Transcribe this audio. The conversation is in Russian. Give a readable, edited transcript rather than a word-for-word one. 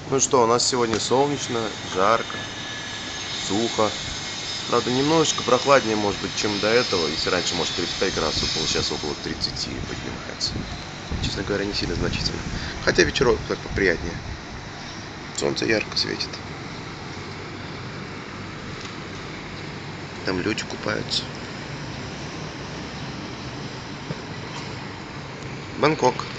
Ну что, у нас сегодня солнечно, жарко, сухо. Правда, немножечко прохладнее, может быть, чем до этого. Если раньше, может, 35 градусов было, сейчас около 30 поднимается. Честно говоря, не сильно значительно. Хотя вечерок так поприятнее. Солнце ярко светит. Там люди купаются. Бангкок.